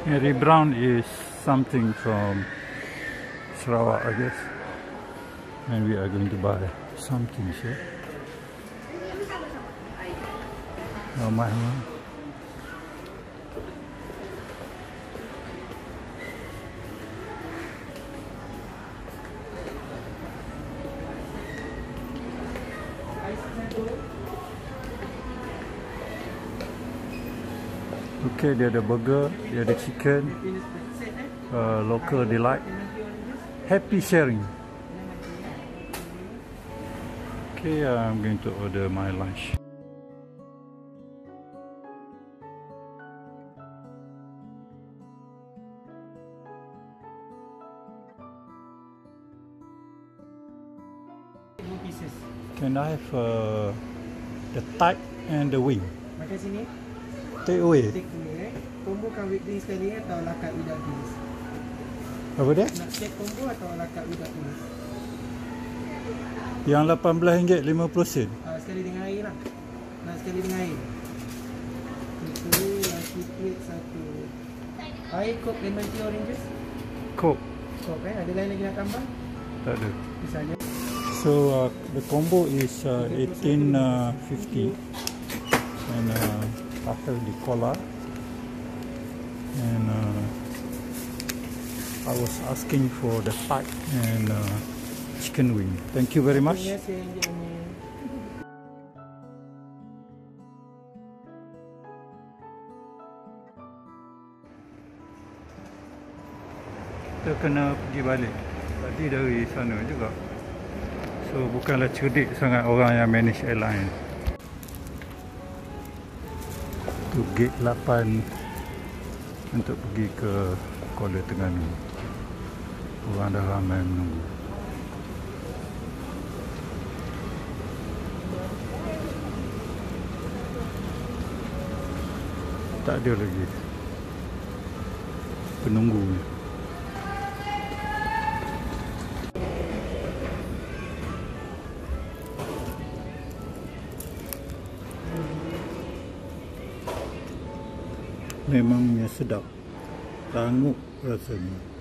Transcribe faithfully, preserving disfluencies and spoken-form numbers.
Marrybrown is something from Sarawak, I guess. And we are going to buy something here. Ramai orang. Okay, dia ada burger, dia ada chicken, uh, local delight, happy sharing. Okay, I'm going to order my lunch. Can I have uh, the thigh and the wing? Makan sini. Take away. Take away. Combo kan with drinks sekali atau la carte without drinks? Apa dia? Nak set combo atau la carte without drinks? Yang lapan belas ringgit lima puluh sen. Uh, sekali dengan air lah. Nak sekali dengan air. Itu nasi plate satu. Air coke lemon tea oranges? Coke. Coke eh. Ada lain lagi nak tambah? Tak ada. Misalnya. So uh, the combo is uh, eighteen fifty, and uh, after the cola, and uh, I was asking for the thigh and uh, chicken wing. Thank you very much. Yes, yes, yes. Kita kena pergi balik. Tadi dari sana juga. So bukanlah cerdik sangat orang yang manage airline. Tu gate lapan untuk pergi ke Kuala Terengganu. Orang dah ramai menunggu. Tak ada lagi penunggu. Memangnya sedap, tangguh rasanya.